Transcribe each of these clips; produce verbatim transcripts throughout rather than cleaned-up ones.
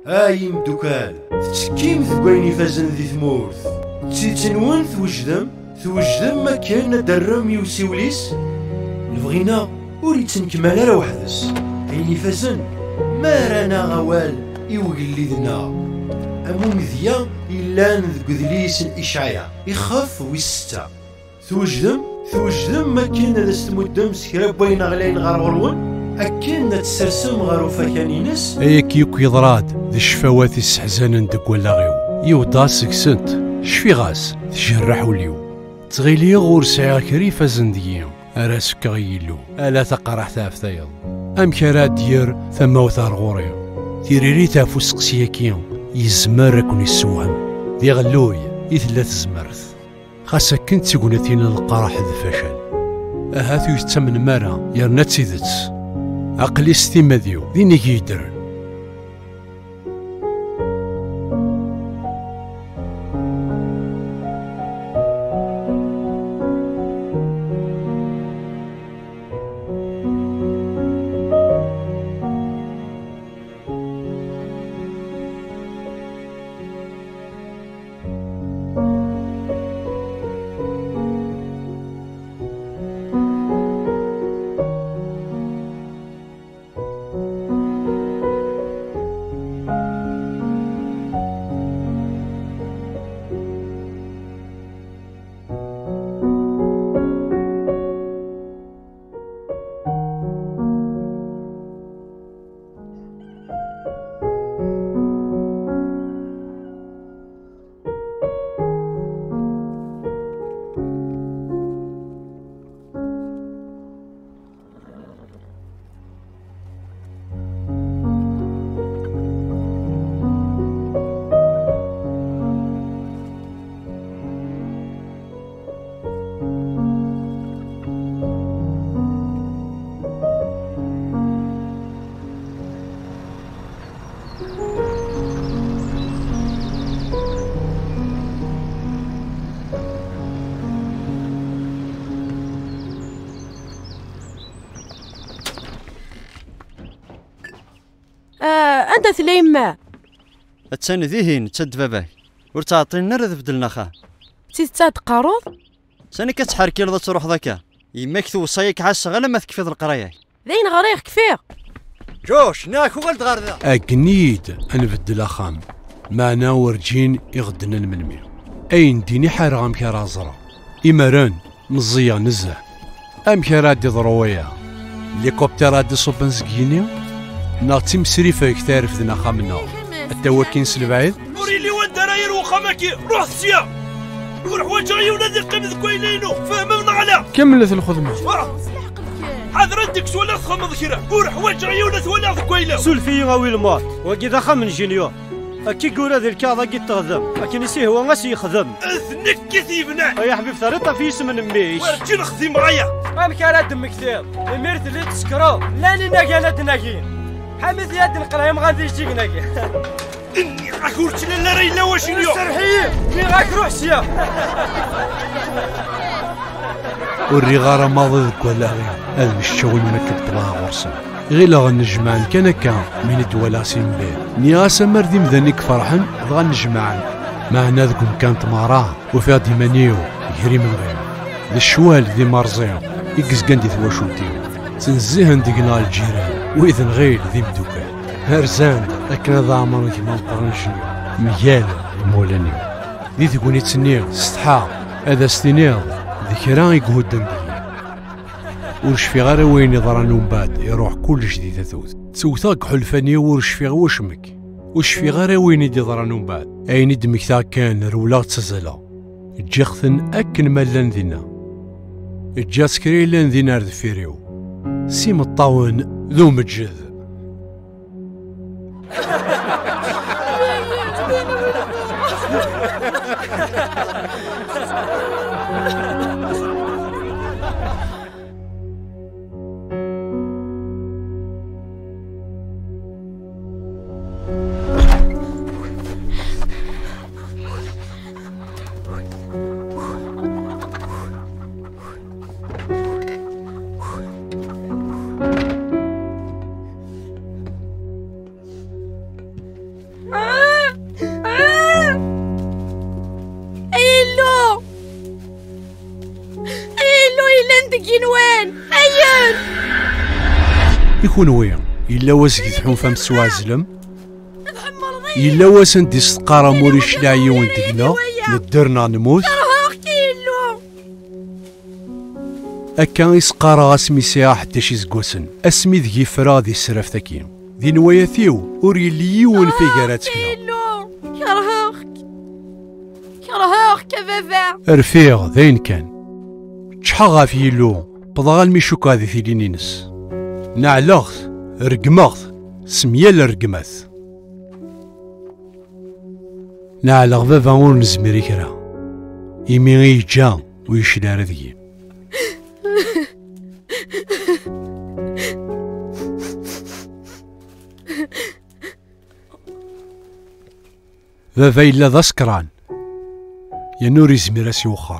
هاي مدوكال تشكيم ذكوين يفازن ذي ثمورث تيتنون توجدم توجدم ما كان درم يوسيوليس البغينا وريتن كمال راه وحدس اين يفازن ما رانا غوال يوغليدنا امو مذيا إلا نذكذليس الإشعياء يخاف ويستا توجدم توجدم ما كان هذا ستمدم سكرا بين غلين غارغلون أكن تسرسم غارو فكانينس اياك يوك يضراد ذي الشفوات السحزان دك ولا غيو يوضا سكسنت شفي غاس تجرح وليو تغيلي غور سعيا كريفة زنديين أراسك غيلو ألا تقرح تافتايض أم كرا دير ثم وثار غوري تيريري تافو سقسياكيون يزمر كون يسوهم دي غلوي يثلا تزمرث خاصة كنت تقولتين القرح ذي فشل أهاتو يتمن مارا يرنا تسيدتس عقلي ستيما ديو ديني كيدرن أنت ثليما التاني ذيهين تشد باباك ورتعطينا راه بدلنا خا تيتاد قاروض ساني كتحركي لذا تروح ذاك يماك توصايك عاش غير ما تكفي القرايه ذين غريق كفير جوش ناكو ولد غير ذا أكنيد نبدل أخام معنا ورجين يغدنا الملمي أين ديني حارغام كرازرا إمران مزية نزه أم كراد ضروية ليكوبترات دي صوبن زكيني ناغتي مسريفة كتار في ذنا خامنا التواكين سلبعيد نوري لي وين دراير وخامكي روح سيا روح وجهي ونادي قيم كويلينو فهمنا على كملت الخدمة حاضر عندك سوالف خمض كرا روح وجهي ولا سوالف كويلو سولفي غاوي المات وكي ذا خمن جينيور أكي قول هذا الكاظة كي تخدم لكن يسيه هو غاسي يخدم اثنك كثيبنا يا حبيب ثريطة في اسم الميش ورجي نخدم معايا أم كان دم كثير الميرت اللي تسكرو لا نناقي لا تناقين حمد يد القرايه ما غاديش تجيك ناقي اني اكلت لا ريلا واش اليوم سرحيه مي غاك روح سيا والرغارة ما ضدك ولا غير هذا الشغل ما كتبغاها غرسم غير لا غنجمعن كان كان من الدولا سيمبير نياسا مردي مذنك فرحا غنجمعن معنا ذكم كانت مراه وفيها ديمانيو يهري من غير ذا الشوال ذي مرزيو يقز قندي ثواشوتيو تنزيهن ديقنا الجيران وإذن غير ذي مدوكال هرزان أكنا ذا عمرو كيما نقرنجنيو ميال مولانيو ذي تقوني تسنيو ستحا هذا ستينيو ذكران يقهد دندي ورش في غير وين يضران من بعد يروح كل جديد ثوث تسوثاك حلفانية ورش في وشمك وش في غير وين يضران من بعد أين دمك ذا كان رولا تسزلا جيخثن أكن ملان ذينا الجاسكري لان ذينا ذفيريو سيم الطاون ذو مجد كينوان أيان يكون وين إلا واس يذحون فم سوازلم إلا واس ندي استقارة موري شلاعي وندقنا ندرنا نموت أكا يسقارا اسمي ساعة حتى شي زقوسن اسمي ذي فرا ذي السراف تاكين ذي نواياثيو وري لي يون في قارات كنا كرهوك كرهوك يا بابا رفيق ذين كان شحا في يلو بضغال ميشوكا ذي ثيلينينس نعلغت رقمغت سميال رقمات نعلغ بابا ور نزمري كرا يمي غيجا ويشلار ذي بابا إلا ذا سكران يا نور يزمر اسي وخر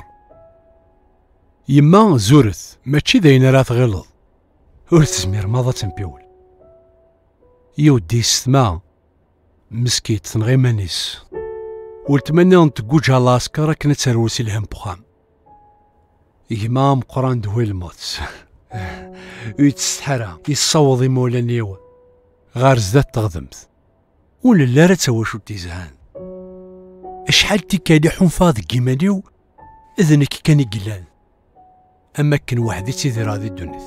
يما زورث ماشي داين راه تغلظ ور تزمير ماضا تنبيول يودي السما مسكيت تنغي مانيس ولتمنى نتقوجها لاسكا راك نتروسي لهم بخام يما مقران دوي الموت ويتستحرى يصوض مولانيو غار زدات تغضمت ولا لا راه تسوى تيزهان اشحال تيكالي حنفاض كيمانيو اذنك كان يقلان اما كان وحدي تيدي راضي الدنيا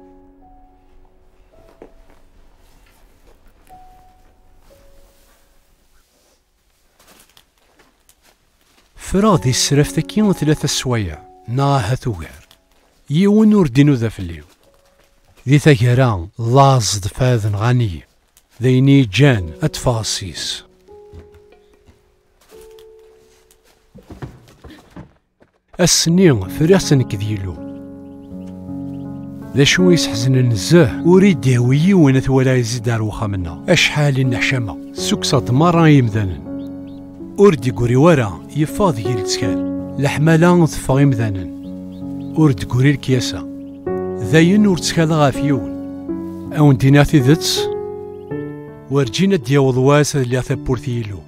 فرادي السرف كينو ثلاثة سوايع ناها ثوغار يون وردينو ذا فليو ذي ثقران لاصد فاذن غني ذيني جان اتفاصيس السنين فراسن كذيلو ذا شو يسحزن النزاه وريد يهوي وين ثولا يزيد روخا منا اشحال النحشمة سكسة مرة يمذنن أردي قوري ورا يفاض يلتكال لحمالا تفغي مذانا أرد قوري الكياسة ذاين ورتكال غافيون أو نديناتي ذاتس ورجينا دياوض واسا اللي ثبورثيلو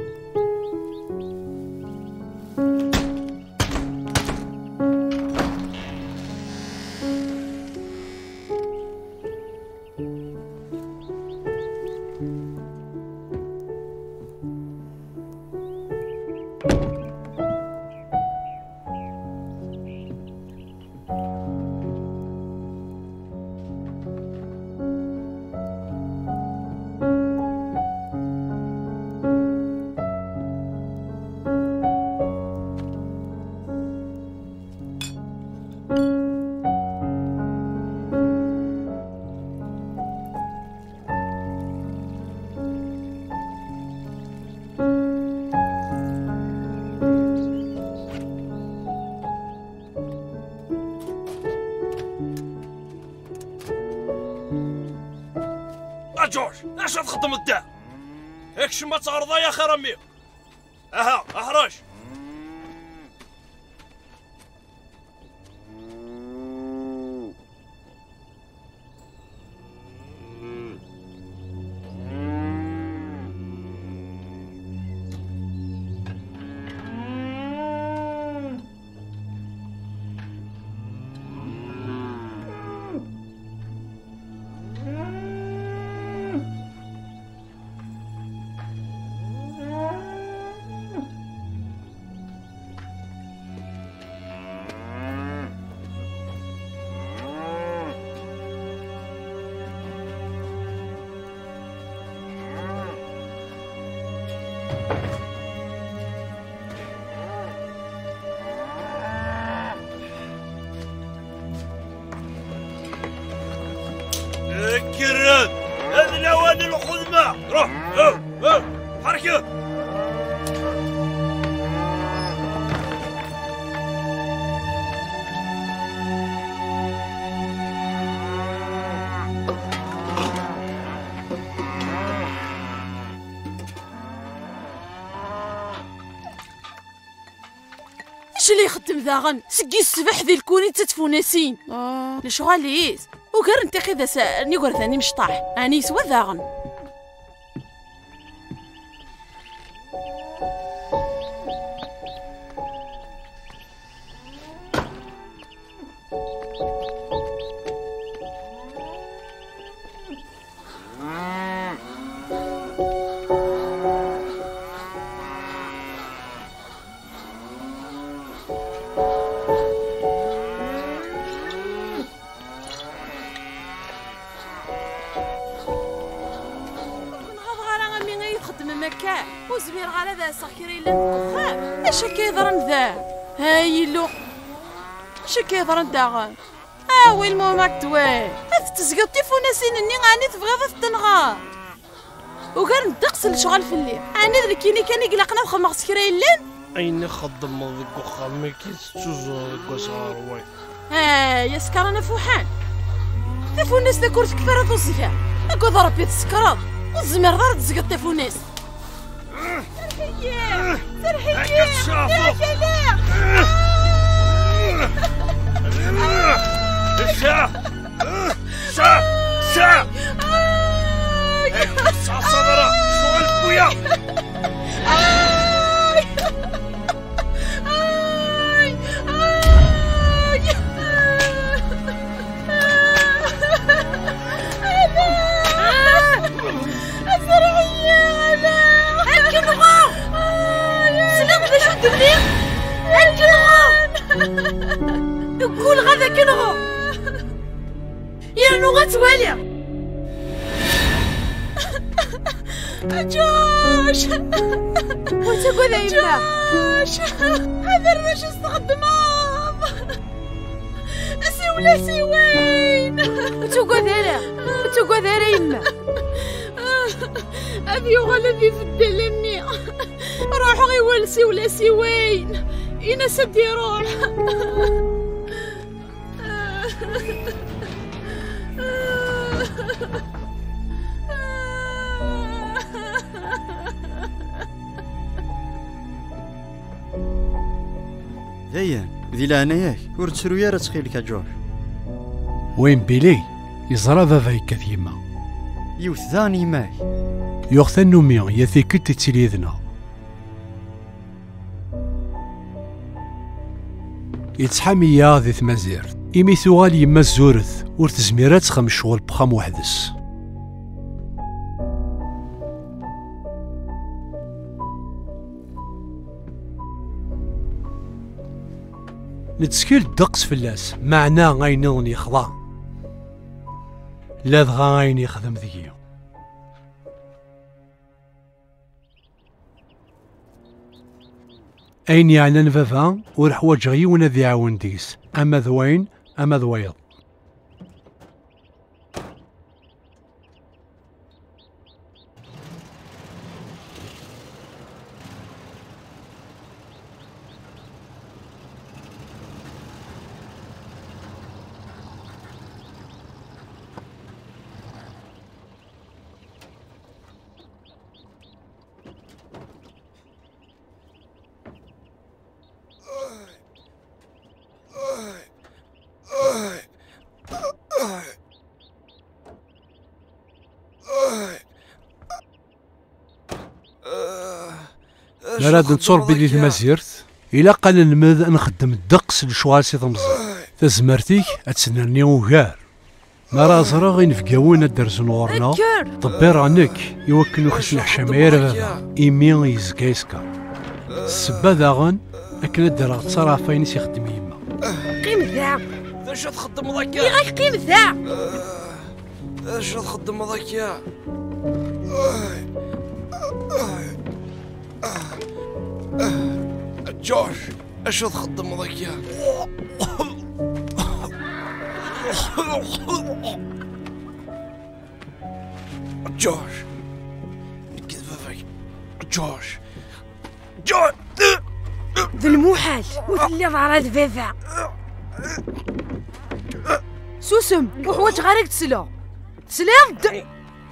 جورج اش تخدم الدار هاكش ما تعرضها يا خرمي اها احرج كراد هذه الاواني الخدمه روح اه اه حركه اش اللي يخدم ذاغن سقي السبح ذي الكوني تتفوناسين اه لشغاليز وكر انت كذا سألني ثاني مشطاح اني سوا ذاغن نخدم مكان وزمير غير هذا ساكري للخام. اش كيضرن ذا؟ ها يلو اش كيضرن داغن؟ اه وين ماك دوي هاد تزقط تيفوناسين اني غاني تبغيض تنغار وكان ندقس الشغل في الليل. انا ذركيني كان يقلقنا وخمغ سكري الليل. اين خدم ذيك وخا ما كيتشوزو ذيك وصار وين. ها يا سكرانه فوحان تيفوناس دا كورت كفاره توزكا اكو ضربي تسكرات والزمير دار تزقط تيفوناس. ترحيه ترحيه يا كلام شا شا شا شا صدرة شغل بويا. نقول غدا كنغو يا نوغا توالي جوش وانت قول يما جوش هذا باش نستخدمها اسي ولا سي وين وانت قول هلا وانت قول هلا يما ابي غلبي في الدلمي روحوا غي ولسي ولا سي وين انا سدي روح. زين ذي لهنا ياك ور تسرو يا راه تخيلك جورج. وين بيلي يزرى بابا يكاث يما يوث ثاني ماي يوغث نومي يا كنت تسليذنا يتحامي يا ذي ثمازير إمي ثوغال يما الزورث ور تزميرات تخم شغل بخام وحدس. نتسكيل الدقس فلاس معنا غاينون يخضع لا دغا غاين يخدم ذكي. أين يعني نفافا ورحواج غيونا ذي عاون ديس أما ذوين أما ذويض. لا راد نتصور بلي المزيرت إلا قال نمد نخدم الدقس لشغال سي طمزي تزمرتيك اتسنرني وغار ما راه زرا غي نفقاونا درز نورنا طبي رانك يوكلو خصنا حشمير بابا إيمي يزكا يسكر السبا داغن أكنا درا تصرا فاينس يخدم يما. قيم ذا اش تخدم ذاك يا غي قيم ذا اش تخدم ذاك يا جورج اش تخدم ذاك يا جورج كذب فيك جورج جورج ذا الموحل وثلي ضراد فيفا سوسم وحواج غارك تسلا تسلا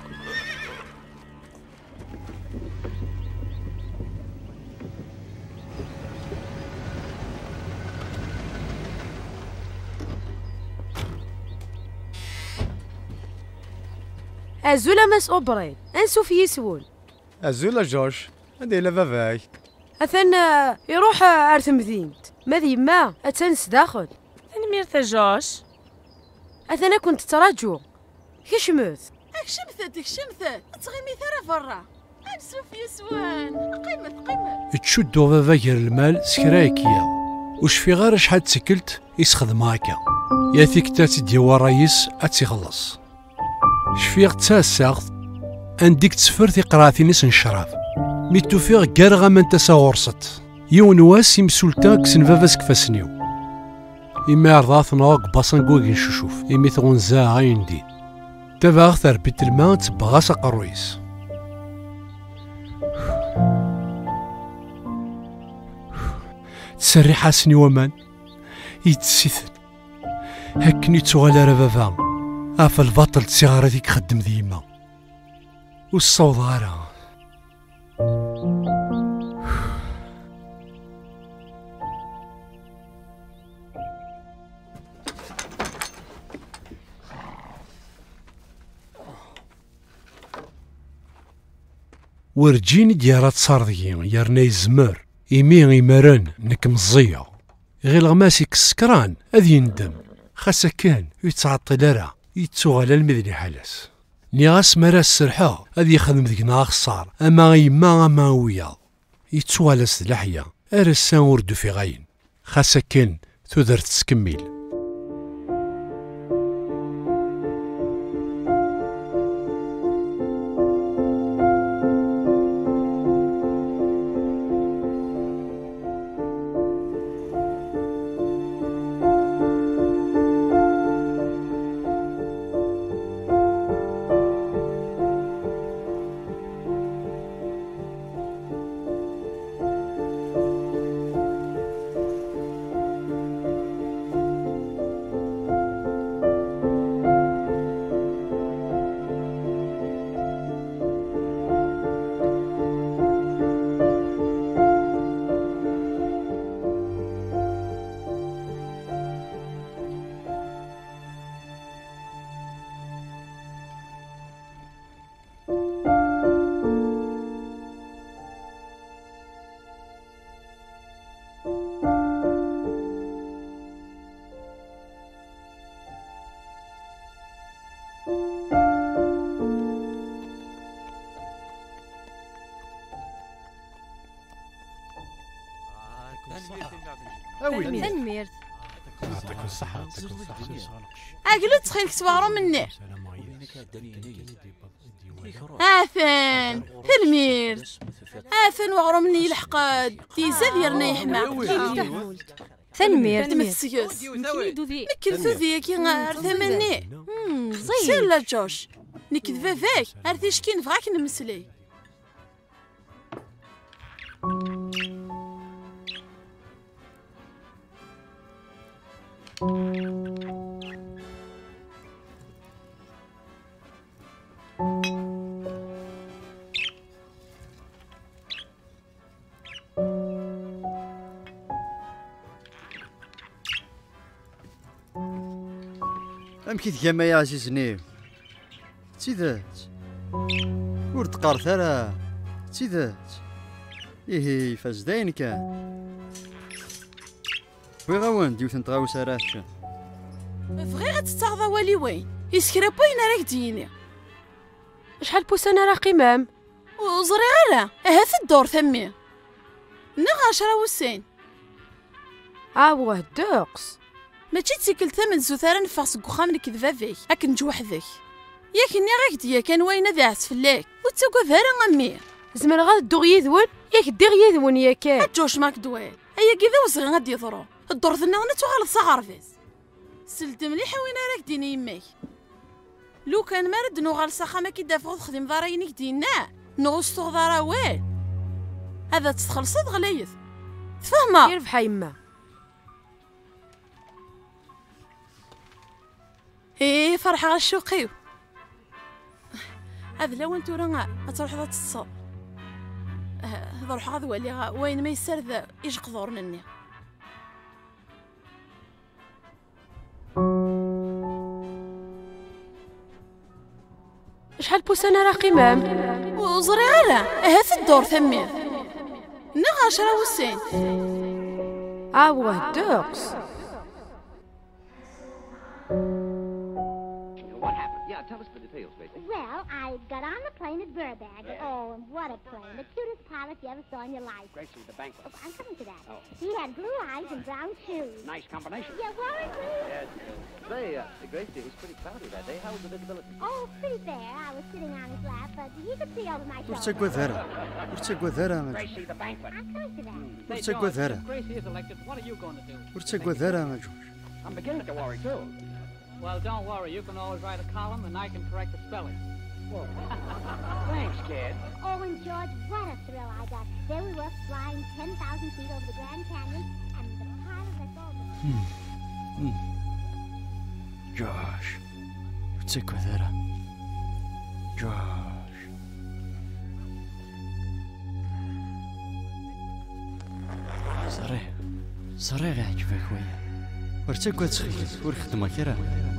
أزولا مس أوبرين أنسو في يسول أزولا جورج هادي لا باباي أثن يروح أرثم ذينت ماذي ما أتنس داخل أنا ميرتا جورج أثنا كنت تراجو كشمث أكشمثت أكشمثت تغيمي ثرى فرا أنسو في يسوان قيمة قيمة تشدو بابا غير المال سكرايكيا وش في غير شحال تسكلت يسخدم هكا يا ثيك تاتي ديال رايس أتيخلص شفيق تاساغ عندك تسفر تقراثي نس نشراب مي توفيغ كارغا من تساورصت يون واس يمسولتا كسن فافاس كفاسنيو إما رضاث نوق باصن كوكين شوشوف إمي تغنزا غاين دي تباغ ثربيت الماء تبغاس قرويس تسري حاسني ومان يتسيثن هكني تغالى ربابا افا البطل تسيغارتي كخدم ديما والصوت غارة ورجيني ديارات صارديين يرنا يزمر إيمي إمارن نك مزية غير غماسيك السكران أذ يندم خاصة كان يتعطل راه يتسوغل المذني حالس نيغاس مرا السرحة أذ يخدم ذيك خسار أما يما أما ويا يتسوغل لحية أرسان وردو في غاين خاصة كان تقدر تسكمل تنميرت يعطيك الصحة يعطيك الصحة أقلو تخيلك توارو مني آثن تنميرت آثن وغرو مني الحقاد تيزا ديالنا يحمى تنميرت تمسكس نكذ ذيك غير ثمني سير لا جوش نكذ فافاك أرثيش كي نبغاك نمسلي أمكي تجمع يا عزيزني تيذات ور تقارث راه تيذات إيه فاز داين كان وي غوان ديوث نتغاوس راه بغي غتستغضى والي وين يسكرا بوين راك ديني شحال بوسانه راه قمام وزري غير هات الدور ثمي نغ عشرة وسين اه واه الدقس ماشي تسكل ثمن زوثارا نفاق سك وخام لك ذفافيك هاك نجوحذك ياك ني غاك ديا كان وين ذا عس فلاك وتسوق ذارا غمي زمر غاد الدوغ يذون ياك دير يذون ياك جوش ماك دوال ايا كذا وصغي غادي يضرو الدور ثنا نتوغل صغار سلت مليح وين راك ديني يماك لو كان مارد نوغال ساخا ما كي دافغ تخدم ضراينيك دينا نغوص تغضرا وال هذا تتخلصد غليث تفهمها يربح يما ايه فرحة غشوقيو هذا لو انتو راه غتروح ذات الصوب هذا روح هذا ولي وين ما يسر ذا يجقدور مني شحال بوسانه راه قمام وزري غير هات الدور ثمي نغ عشرة وسين اه واه الدقس Well, I got on the plane at Burbank. Yeah. Oh, and what a plane. The cutest pilot you ever saw in your life. Gracie, the banquet. Oh, I'm coming to that. Oh. He had blue eyes and brown shoes. Nice combination. Yeah, Warren, please. Yes. Say, uh, Gracie, it was pretty cloudy that day. How was the visibility? Oh, pretty fair. I was sitting on his lap, but he could see over my ورتك shoulder. وذرة ورتك وذرة Gracie, the banquet. I'm coming to that. Say, ورتك George, وذرة if Gracie is elected, what are you going to do? ورتك وذرة ما جوج. I'm beginning to worry, too. Well, don't worry. You can always write a column, and I can correct the spelling. Whoa. Thanks, kid. Oh, and George, what a thrill I got. There we were, flying ten thousand feet over the Grand Canyon, and the pilot that's all the... جوج ورتك وذرة جوج. صريح صريح يعجبك خويا. ورتك وتخيل ور خدمك راه.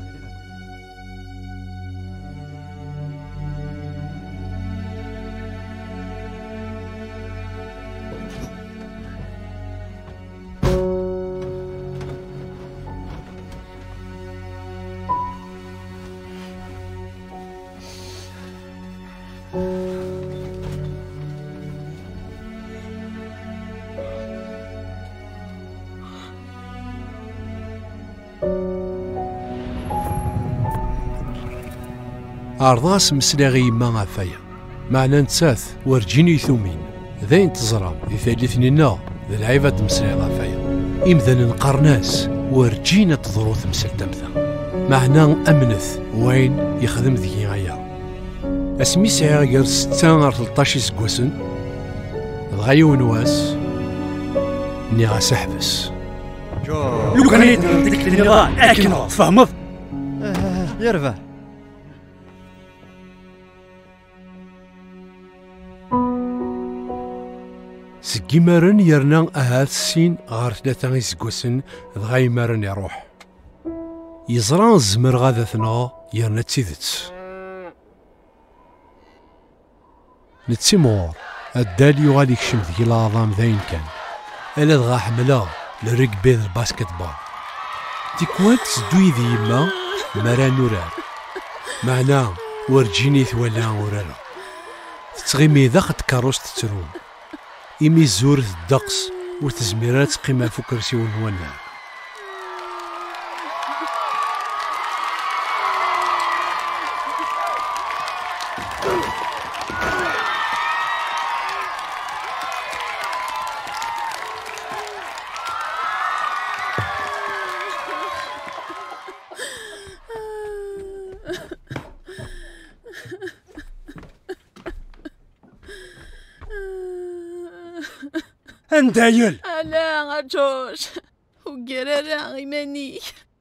عرضاس مسلاغي يما عفايا معنا نتساث ورجيني ثومين ذاين تزرام ذي ثالثنينا ذي العيبة مسلاغ عفايا إمذن نقرناس ورجينا تضرو تمسل تمثا معنا أمنث وين يخدم ذي غايا اسمي سعيا غير ستة غير ثلطاش سكواسن غايا ونواس ني غاس احبس لو كان يدير ديك النظام اكنو تفهمض يرفع. سكي مارن يرنا أهات السين غار ثلاثة غيسكوسن دغاي مارن يروح يزران الزمر غادثنا يرنا تيدت نتسيمور الدال يغالي يكشم ذي العظام ذاين كان ألا دغا حملا لركبي ذا الباسكت بول تيكوان تسدوي ذي يما مران نوران معنا ورجيني ثوالا ورارا تتغيمي ذا خد كاروس تترون إمي الزور الدقس وتزميرات قيمة فكرسي ونوانا اندايل لا غجوج وقرارا غيماني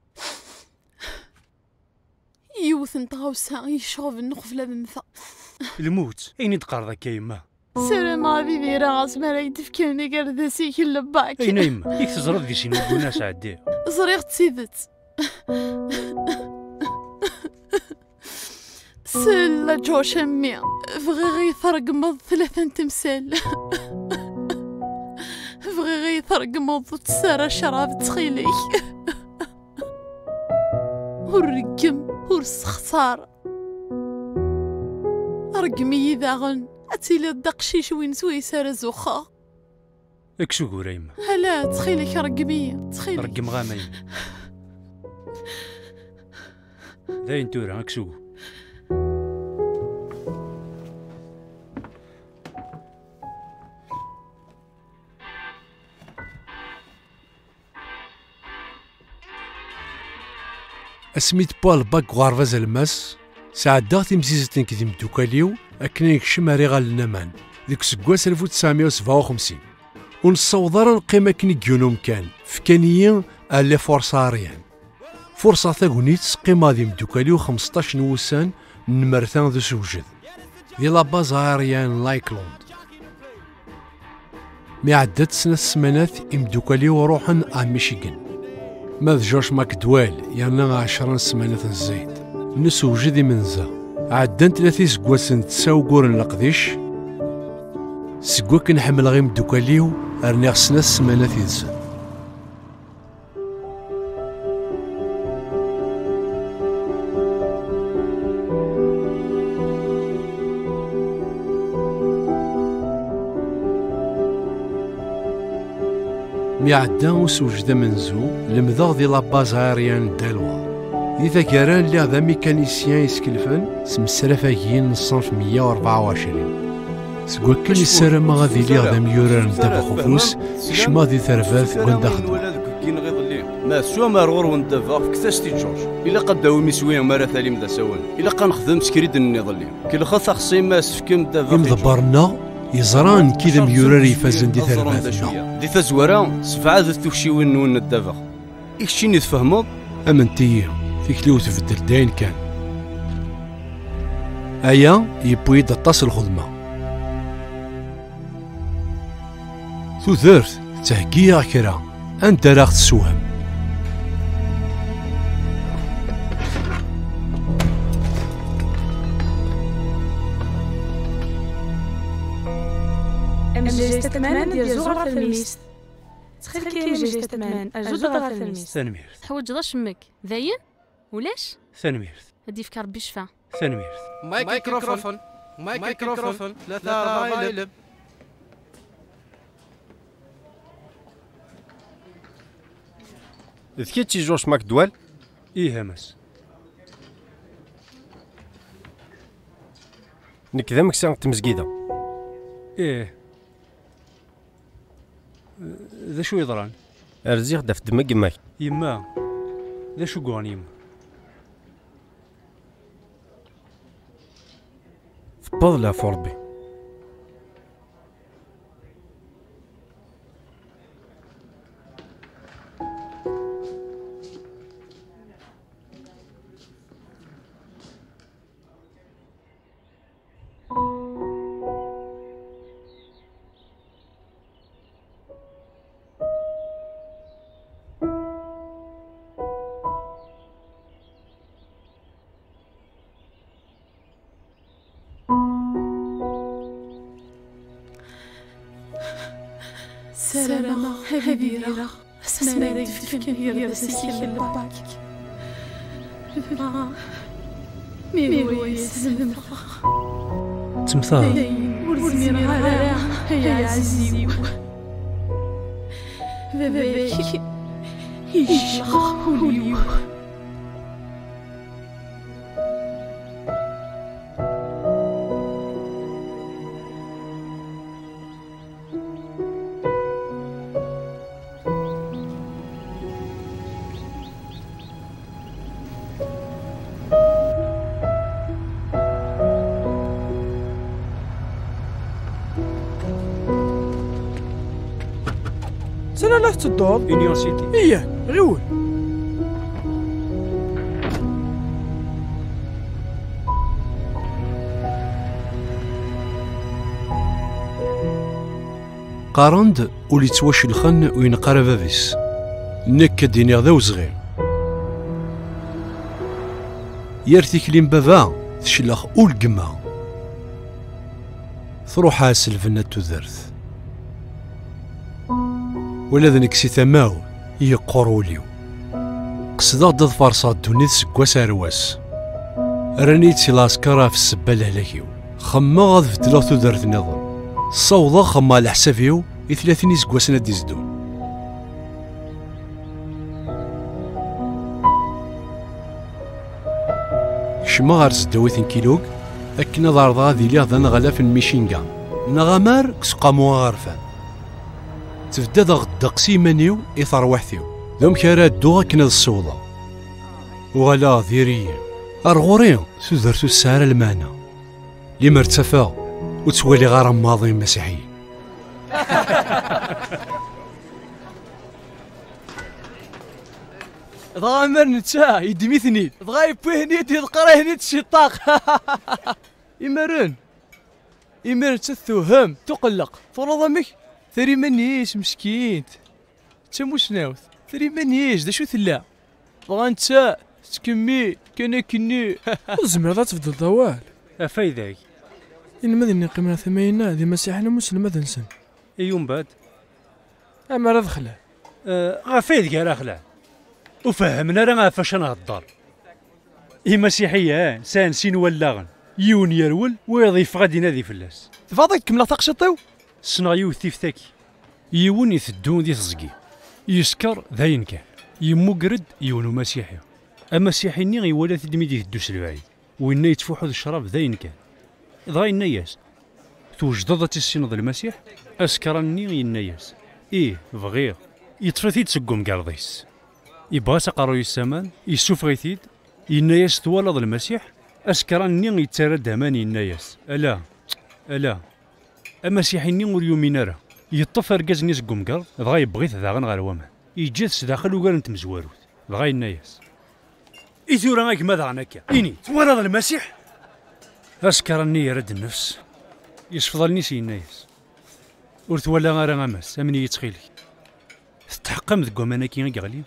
يوث نطغوسا يشوف النقفلة بمثا الموت اين تقار ذاك يما سلام غادي ديرا غاسمارا يدفكاني قرداسي كل باك اين يما يك تزرد ذي شنو ناس عدي زريغ تسيدت سلا جوش امي بغي غي ثرقمض ثلاثة تمثال بغي غي ثرقمض وتسارى شراب تخيلي ورقم ورسخسار رقمي ذاغن اتيلي الدقشيش وين سوي سارة زوخا اكشو قورا يما هلا تخيلك رقمي تخيلك رقم غاما يما ذاين تورا اكشو اسميت بال باك غارفاز الماس ساعدا تمزيزتن كدي مدوكاليو اكن يكشم ريغال النمان ديك سكواس ألف وتسعمية وسبعة وخمسين ونصوضر القيمة كني كيونوم كان فكانيين الي فورساريان فرصة ثاقونيت قيمة دي مدوكاليو خمسطاش نوسان نمرتان ذو سوجد دي لاباز ايريان لايكلوند مي عدت سنة السمانات امدوكاليو روحن ا ميشيغان ماذ جورج ماكدويل يانا عشرين سمانة الزيت نسو جدي منزا عدن ثلاثي سكواسن تساو قورن لقديش سكوا كنحمل غيم دوكاليو ارني خصنا السمانة تيزن مي عدا وسوجد منزو لمذاغ دي لاباز ايريان دالوا إذا كان اللي هذا ميكانيسيان يسكلفن سمسرافاكين الصنف مية وأربعة وعشرين سكوا كان يسرم غادي اللي هذا ميوران دابا خفوس كشما دي ثرفات كون خدمة ما سوا مرغور وندافع في كتاستي جورج الا قد داوي مسويه مارا ثالي مدا سوان الا كنخدم سكريد النضلي كي لخص خصي ما سفكم دافع يمضبرنا يزران كذا ميورار يفازن دي ثرفاتنا دي تزوره سبعه ذو تشيوين نون الدافع اكشيني تفهموا امنتيه فيك لو تفدل داين كان ايا يبوي دطاس الخدمه ثوثرت تهكيا كرا انت راك تسوهم امجيستمان ديال زغرة الميس تخيل كاين جيستمان اجوج غا الميس ثنميرت تحوج غا شمك ذاين ولاش ثنميرت هدي فكر ربي شفا ثنميرت مايكروفون مايكروفون ثلاثة غايلب ذكيتي جوش ماكدوال ايه همس نكذا مكسان تمزقيدة ايه ذا شو يضران ارزيخ داف دمك ماك يما ذا شو قوان يما فبضل فوربي سلامة هبيرة اسمع لك فكان يرد سيكل لباك ميرو يسلم تمثال ورزمير على يا عزيزي باباك يشلخ هوليو سنة لا تدور يونيفرسيتي إياه غيول قارند ولي تواش الخن وينقر بابيس نك دينيغ ذا وزغير يرتي كليم بابا تشلخ اول قما تروح سلفنا تذرث ولا ذنك سي ثماو يقروليو قصدا ضد فرصات دونيت سكواس رواس رانيت سي لاسكارا في السبه لهلاكيو خما غاد فدلا تذرث نظام صوضا خما على حسابيو ثلاثين سكواسنا ديزدون كشما غار زداويثن كيلوك اكنا ضارضا ذي ليغ ذا نغلا في الميشينغان نغامار كسقامو غارفان تبدا ذا غدا قسيمانيو إثار وحثيو ذوم كارا دوغا كنا الصوضة وغلا ذيريا أرغوريا سوذرتو السعر المانا لي مرتفع وتولي غارة ماضي مسيحي ضغا مر نتا يدمي ثنيد ضغا يبوي هنيت يذقرا هنيت الشطاق إمرن إمرن تثوهم تقلق فرض امك ثري منيش مسكين تمو شناوث ثري منيش دا شو ثلا بغا نتا تكمي كان كني زمر ذات تفضل طوال افايداك إن ماذا قيمنا ثمانين ذي مسيحنا مسلم ماذا نسن ايوم بعد اما رضخله أه غفايدك يا رخله وفهمنا راه فاش نهضر اي مسيحيه سان سين ولاغن يون يرول ويضيف غادي نادي فلاس فاضيك كملا تقشطيو السنايو ثيفتاكي يون يثدون دي تزقي يسكر ذاين كان يمقرد يونو مسيحي المسيحي ني يولى تدميدي الدوس البعيد وإنا يتفوحوا الشراب ذاين كان ضاي النياس توجدضة السنض المسيح أسكرني النياس إيه بغير يطفثيد سقوم قرضيس يبغى سقرو السمان يسوفغيثيد النياس توالض المسيح أسكرني يتسرد هماني النياس ألا ألا المسيحي ني وريومين راه يطفى ركاز نيس قمقر دغا يبغيث داغن غير ومان يجاث داخل وقال انت مزواروت دغا الناس إثورا غاك ماذا عناك إني توالض المسيح أسكرني يرد النفس يسفضلني سي الناس ورتولا غير غمس أمني يتخيلي تتحقم ذك وماناكي غالي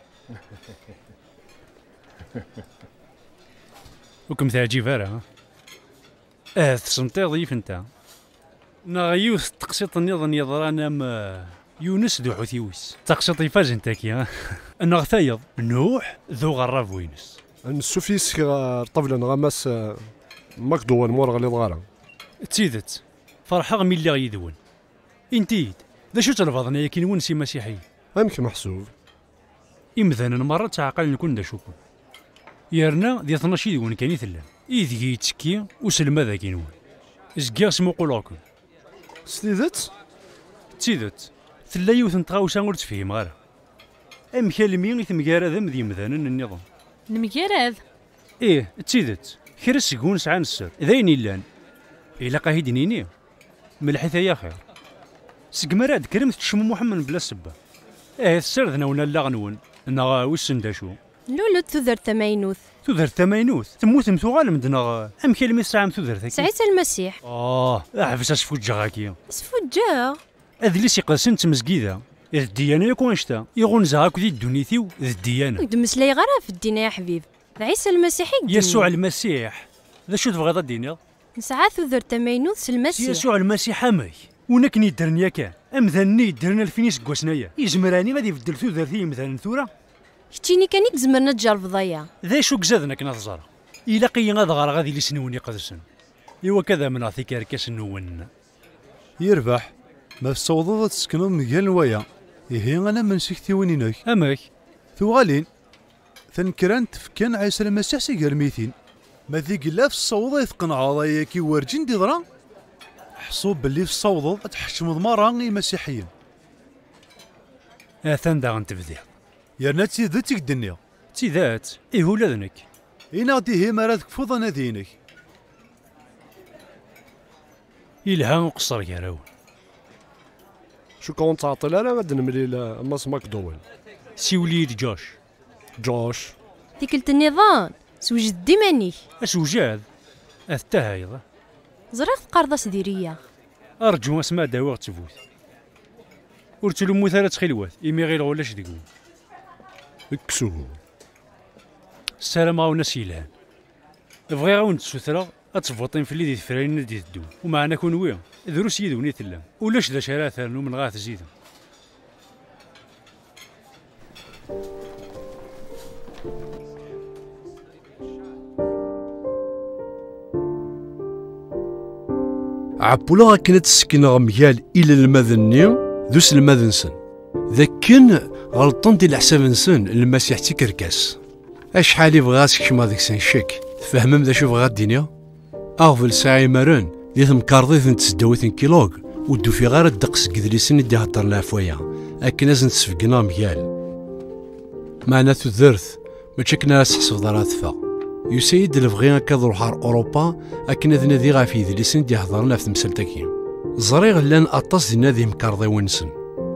وكم تعجيب راه اه تسنطي ضيف انت نغيوث تقسيط النظام يضرانا ما يونس ذو حوثيوس تقسيط يفاز انت كي انا غثايض نوح ذو غراف وينس نسوفيس طبلا غمس مكدوان مور غلي ضغارا تسيدت فرحة غمي اللي غيدون انتيد ذا شو تلفظنا يا كي ونسي مسيحي امك محسوب إمذانا مرة تعقل نكون دا شوكو يارنا دي اثناش يدون كان يثلا إذ يتسكي وسلم ذا كينون زكي اسمو قولوكو سيدت تسيدت ثلا يوث نتغاوسا ور تفهم غير ام كلمي تمكارا ذا مذي مذانا النظام المكاراد ايه تسيدت خير السكون سعان السر ذاين اللان إلا قاهدنيني ملحث يا خير سكمراد كرمت تشمو محمد بلا سبه اه السردنا ولا لا غنون انا وسن داشو لولو تذر تماينوث تذر تماينوث تموت متوغال مدنا ام كلمه ساعه تذر ثاكي سعيد المسيح اه عفس اسفوجا غاكي اسفوجا اذليس يقاسن تمزكيدا اذ الديانه يكون اشتا يغونزا هاكو دي دونيتيو ذ الديانه دمسلاي غير في الدين يا حبيب عيسى المسيحي يسوع المسيح ذا شو تبغي الدين نسعى تذر تماينوث المسيح يسوع المسيح امي ونكني درنيا كان امثلني درنا الفينيس كواسنايا يزمراني ما يبدل ثلاثين مثلا ثوره كتيني كان يزمرنا تجار فضايا ذا شو كزادنا كنا تزار الا قي غدغر غادي لي سنوني قدسن ايوا كذا من عطيك ركاس نون يربح ما في الصوضات تسكنوا مجال نوايا إيه انا من سكتي وينينك امك ثوالين ثنكران تفكان عيسى المسيح سي قرميتين ما ذيك لا في الصوضه يثقن عضايا كي ورجين دي ضرا حصوب باللي في الصوض تحشم ضمارا المسيحيين اثان دا غنتبدي يا ناتي ذاتك الدنيا تي ذات ايه ولادنك اينا دي هي مراتك فوضى نادينك يلها وقصر يا راون شو كون تعطي لا غاد نملي ما سماك دوين سيولي جوش جوش ديك النظام سوجد ديمانيك اش وجاد اثتهايض زريغ قرضة ديرية ارجو اسماء داوغ تفوت ورتلو مثالة خلوات إمي غير غولاش ديكو اكسو السلام غاونا سيلان بغي غاون تسوثرا اتفوطين في اللي دي فرين دي تدو ومعنا كون ويا دروس يدوني تلا ولاش دا شرا ثانو من غاث زيد عبولا كانت تسكن غميال الى المذني ذوس المذنسن ذاكن غلطن ديال الحساب نسن المسيح تيكركاس اشحال يبغاس كشما ديك سن شك تفهمم ذا شوف غا الدنيا اغفل ساعي مرن ديال مكارضيث نتسداويث كيلوغ ودو في غير الدقس قدريسن يدي هضر لها فويا اكن لازم تسفقنا ميال معنا تذرث ما كنا نحسب ضرات فا يسيد الفغي هكا نروح اوروبا اكن ذنا ذي غافي يدليسن دي هضرنا في تمثالتاكي زريغ لان اطاس ديال نادي مكارضي ونسن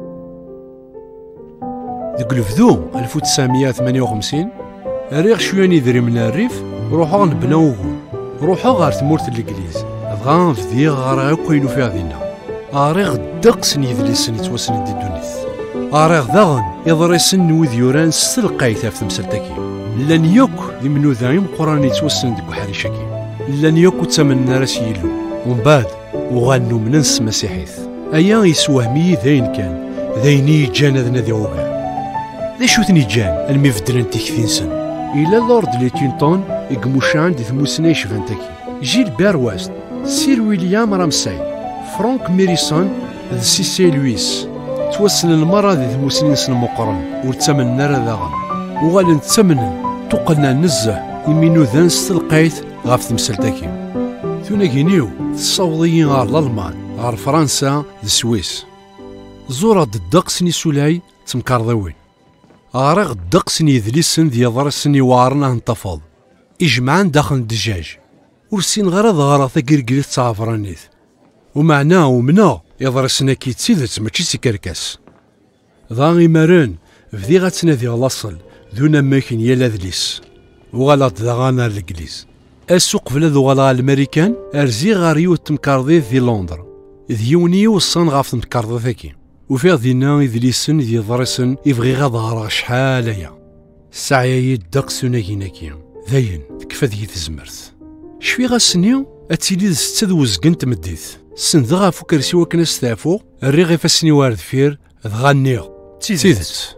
ديك الفدو ألف وتسعمية وثمانية وخمسين ريغ شويه ندري من الريف روحو نبناو روحو غار تمورت الانجليز بغا نفدي غار كاينو فيها دينا اريغ الدقس نيدليسن يتوسن دي دونيث اريغ داغن يضريسن وذ يوران ستلقايتا في تمثالتاكي لان يوك ذي منو ذايم قران يتوسن ديك حريشاكي لان يوك تمنى راس يلو ومن بعد وغانو مننس مسيحيث ايا يسوهمي ذاين كان ذايني جانا ذنا ذي وقع ذا شو ثني جان المفدرن تيكثين سن إلا لورد لي تينطون يقموشان دي ثموسنا يشفان تاكي جيل بيرواست سير ويليام رامساي فرانك ميريسون ذا سيسي لويس توسن المرة ذي ثموسنين سن مقرن ورتمن نرى ذاغن وغالن تمنن توقلنا نزه يمينو ذان ستلقيت غاف تمثلتاكي ثونا كينيو تصوضيين غار الألمان غار فرنسا السويس زورا الدقس ني سولاي تمكارضوين غارغ الدقس ني ذليسن ذي ضرسن يوارنا انتفض إجمعان داخل الدجاج ورسين غرا ضغرا ثقيرقليت تعافرانيث ومعناه ومنا يضرسنا كي تسيدت ماشي سكركاس ضاغي مارن فدي غاتنادي غلاصل دون ماكين يا لاذليس وغلط ذاغانا الانجليز السوق فلا ذو غلا الامريكان ارزي غاريو تمكارضي في لندن ذيوني وصان غاف تمكارضي ذاكي وفي دينا إذليسن ذي ضرسن يبغي غضار شحال يا السعي الدقس ناكيناكي ذاين تكفى ذي تزمرت شوي غاسني اتيلي ستة وزقن تمديث سندغا فو كرسي وكنا ستافو الريغي فاسني وارد فير ذغنيغ تيدت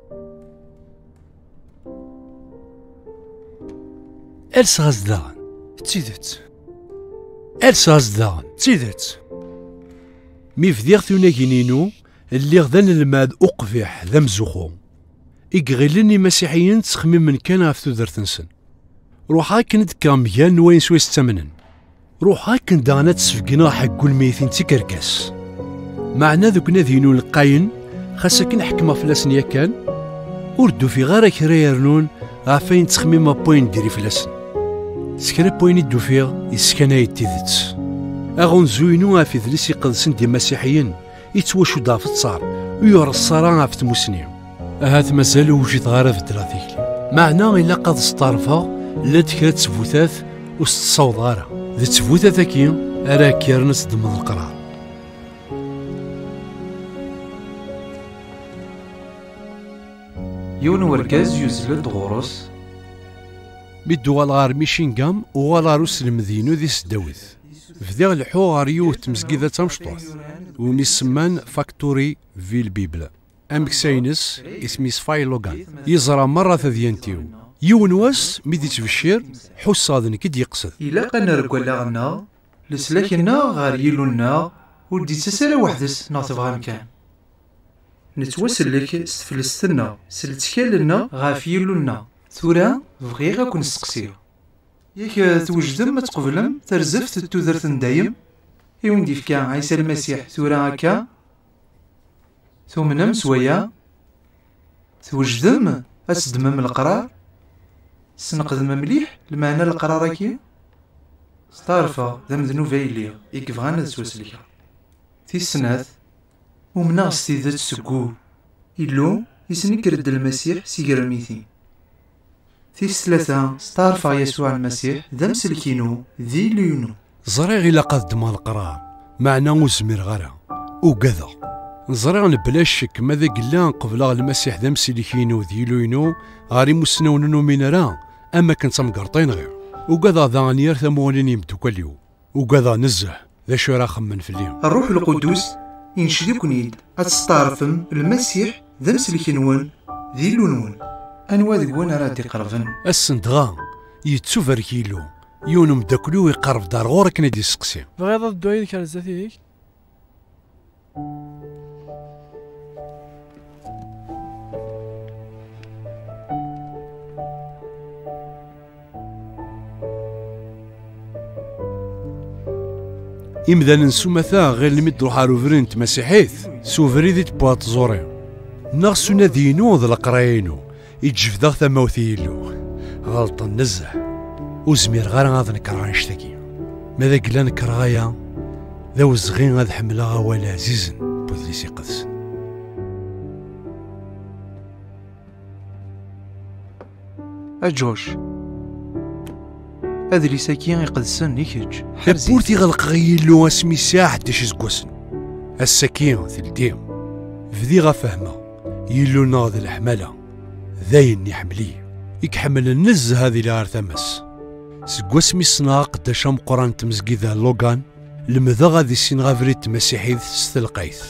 ألس غازدان تيدت ألس غازدان تيدت مي فديغ ثوناكينينو اللي غدان الماد أقفح ذا مزوخو إقغلني مسيحيين تخمم من كان غفتو درتنسن روحا كنت كاميان وين سوي ستمنن روحا كنت دانا تسفقنا حق الميتين تكركاس معنا ذوك ناذينو القاين خاصة كن حكمة فلاسن ياكان وردو في غارة كرا يرنون غافين تخميمة بوين ديري فلاسن سكرا بوين يدو فيغ يسكنا يتيذت أغون زوينو غافي ذليس يقدسن دي مسيحيين يتوشو دافت صار ويور الصارا غافت مسنين هات مازال وجد غارة في الدراثيكلي معنا إلا قد سطارفا لا تكرا تسفوثاث وستصوض غارة ذي تسفوثاثاكي أرا كيرنس ضمن القرار يون وركاز يوزل غورس ميدو غالغار ميشينغام وغالاروس المدينو ذي سداوث فذيغ الحو غاريوه تمسكيذا تمشطوث وميسمان فاكتوري فيل بيبل أمك ساينس اسميس فايلوغان يزرى مرة ثذيانتيو يون واس ميدي تبشير حس هذا نكد يقصد إلا قنا ركولا غنا لسلاكنا غار يلونا ودي تسالى وحدس ناطفغا مكان نتوسل لك ستفلستنا سلتكالنا غاف يلونا ثورا بغيغا كون نسقسيو ياك توجدم ما تقبلم ترزفت التوذرت دايم يون دي فكا عيسى المسيح ثورا هكا ثم سويا توجدم أسدمم القرار سنقدم مليح المعنى القرار كي ستارفا ذم ذنوب إليا يكفغانا تسوسليا في السنات ومنا استيذات سكو إلو يسنكر رد المسيح سيقر ميثين في الثلاثة ستارفا يسوع المسيح ذم سلكينو ذي ليونو زريغ إلا قدم القرار معنا وزمير غرا وكذا زريغ نبلا الشك ماذا قلان قبل المسيح ذم سلكينو ذي ليونو غاري مسنونو من راه أما كنت مقرطين غير وكذا ذانير ثمونين يمدو كليو وكذا نزه ذا شو راه خمن في اليوم الروح القدس ينشدكن يد أتستعرفم المسيح ذا مسلكينون ذي لونون أنوا ذقوان راه قربن السندغا يتسوفر كيلو يونو مداكلو يقرب دار غورك نادي سقسي بغيض الدوين كان زاتي ديك إمذا نسومثا غير لمد روح روفرنت مسيحيث سوفري ذي تبوات زوري نغسو نادينو ذا القراينو يتجفدغ ثموثيلو غلطا نزه وزمير غير غاض نكرا نشتكي ماذا قلا نكرايا ذا وزغين غاد حملها ولا عزيزن بوذليسي قدس أجوش هذا ساكين يقدسن يخرج بورتي غلق غيلو اسمي ساعة داش زكوسن السكين ثلديم فذي غفهمة يلو ناض الحملة ذاين يحمليه يكحمل النز هذه لار ثمس سكوسمي الصناق داش مقران تمزقيذا لوغان لمذا غادي سين غافريت مسيحيذ ستلقيث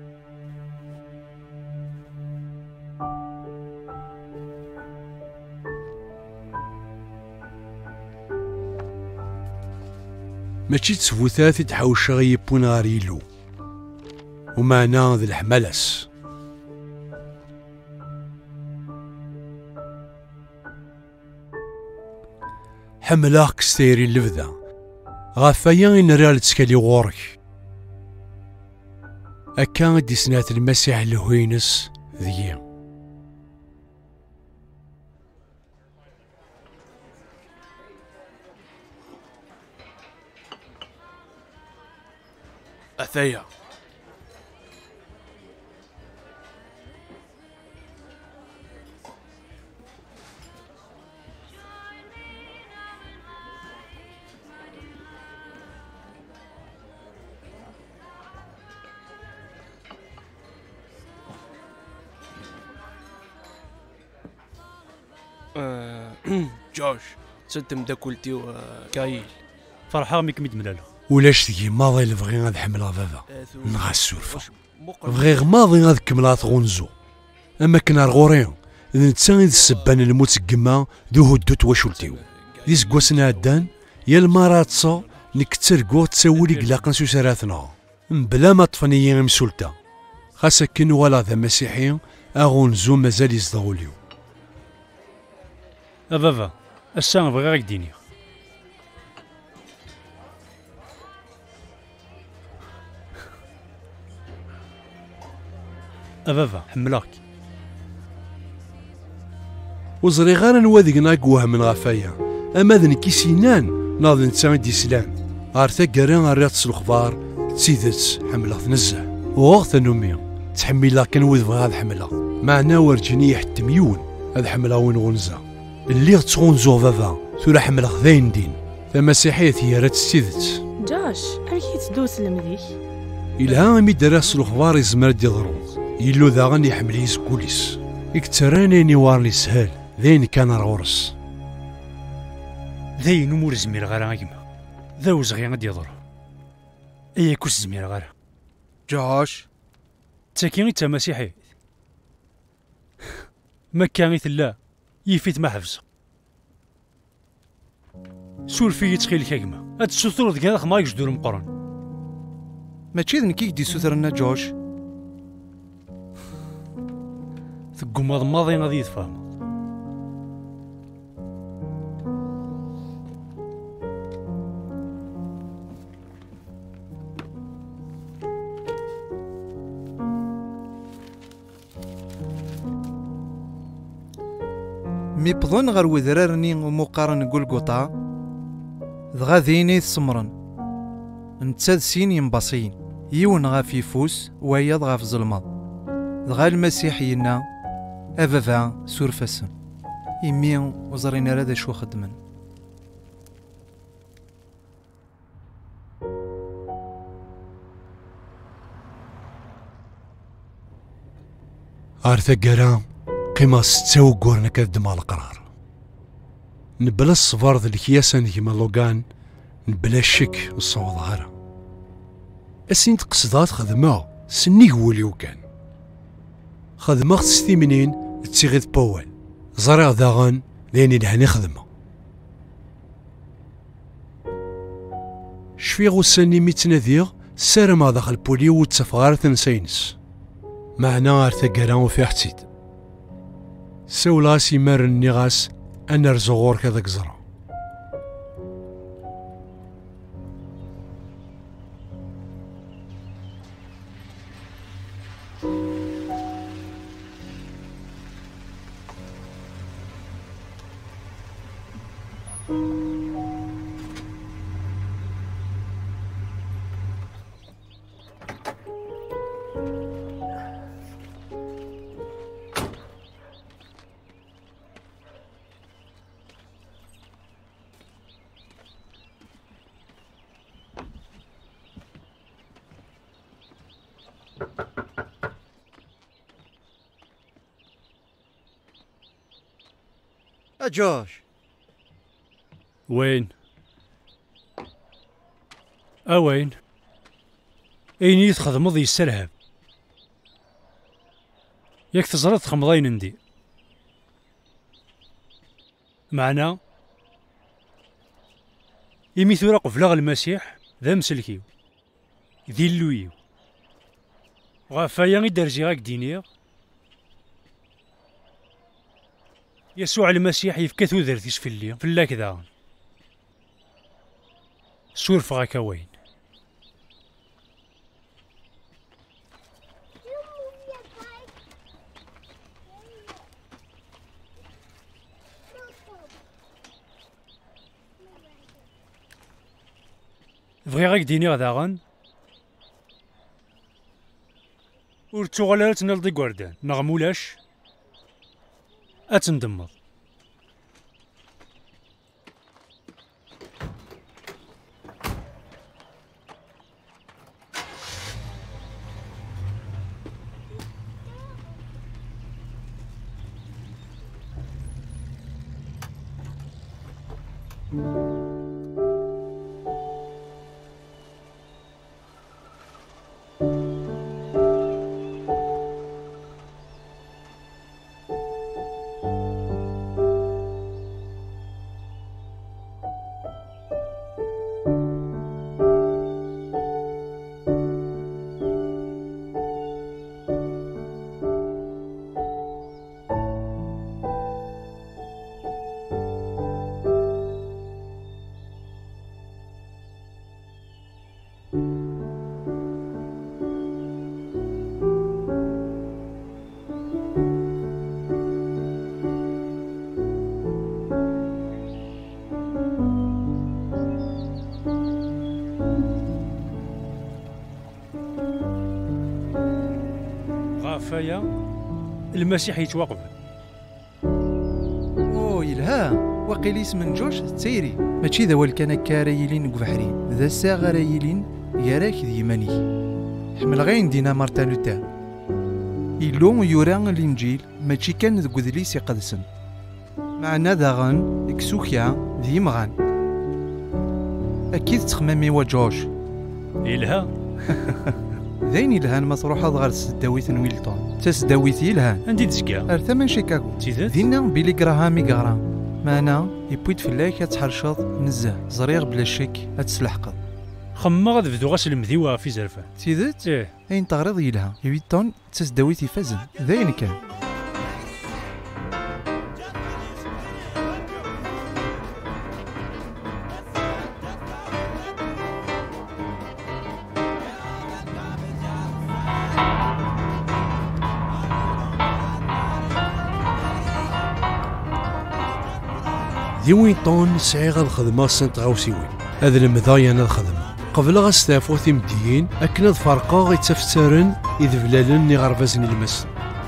ماشي تسفوثات تحوش غيبون غاريلو ومعنا ذي الحملس حملاك ستيري اللبذة غافايا إن ريال تسكالي غورك أكا دي سنات المسيح الهوينس ذي أثايا جوش سنت مداكلتي وكايل فرحة ميك ميد ملالو ولاش تجي ماضي اللي بغي غاد حملها بابا نغا السلفة بغي ماضي غاد كملها تغونزو اما كنا رغورين اذا نتسان اذا السبان الموت كما ذو هدو تواشولتيو ذي سكواسنا عدان يا المراتصا نكتر قوة تساولي قلاقا سوسراتنا بلا ما طفنيين مسولتا خاصة كن ولا ذا مسيحي اغونزو مازال يزدغوليو أبابا الساعة بغي غاك ديني أبابا حملاك وزري غير نوادق ناقوها من غفايا أما ذن كيسينان ناض نتسان دي سلام عارتا قران عريات الأخبار تسيدت حملة نزه وغوغ نومي تحميلا كان وذبغا هاد حملة معنا ورجني حتى ميون هاد حملة وين غنزة اللي غتغونزو بابا ثورا حملة ذاين دين فمسيحية هي راه تسيدت جاش أكيد تدوس لمديك إلها مي دراس الأخبار يزمر ديضرو يلو ذا غني يحمل يسكوليس اكتراني نيوار لي سهل ذين كان رغورس ذين أمور زمير غير غيما ذا وزغي غادي يضرو إيا كوس زمير غير جاش تاكي تا مسيحي مكا غي ثلا يفيت ما حفظ سول في يتخيل كاكما هاد السوثور ذكا خمايك جدور مقرن ماشي ذنكي دي سوثرنا جوش ثقوم هاد ماضي غادي يتفاهم مي بضن غير وذرارني ومقارن قلقطا دغا ذيني ثمرن نتاد سين ينبصين يون غا في فوس وياض غا في ظلمة دغا المسيحيين أبابا سورفاسن إمي وزرين راد شو خدمن عارثة قرام قيمة ستاو قورنا كدما القرار نبلا الصفار ذا الكياسان كيما لوغان نبلا الشك الصوت ظهرها أسين تقصدات خدمة سني قوليو كان خدمة خصتي منين تسيغيث باوال زرع داغن لاني دهني خدمة شفي غساني ميتناديغ سارما داخل بوليو وتسفغار ثنسينس معنا عارثة قرام وفي حتيد سولاسي مار النغاس أنا رزغور كذاك زرع أجوش وين؟ أوين؟ أين يتخدمض يسترهب ياك تزرد خمضين ندي معنا يمي ثورا قفلاغ المسيح ذا مسلكيو ذي اللويو غافايا غي درجي غاك دينيغ يسوع المسيح يفكا ثوذرتيش في اللي في الله كذا سورف غاكا وين. بغيغ غاك ديني غداغن ور توغالا تنلضي كوردان نغمولاش اتندمض. غافايا المسيح يتوقف. او يلها وقيل اسم جوش تيري ماشي ذا وال كان كارايلين كفحرين ذا ساغ رايلين يراك ديماني حمل غين دينا مارتان لوتان يلو يوران الانجيل ماشي كان ذو ذليس يقدسن معنا داغن اكسوخيا ديمغان اكيد تخمامي وجوش يلها ذين يلهان ما تروح غير سداويت ويلتون تسداويت يلهان عندي تزكا ارثمن شيكاغو دينا بيلي غراهام يقرا معنا يبويت فلاك تحرشط نزه زريغ بلا شك اتسلحقض خما غاد بدو غاس المذيوه في زرفه تيدت ايه اين تغريض يلها يويتون تسداويت يفازن ذين كان دي وين طون سعي غاد خدمة سنت غاوسيوين هاد المذايا انا الخدمة قبل غاستافو تيمديين اكنا فرقا غيتفترن اذ بلالن ني غرفازني المس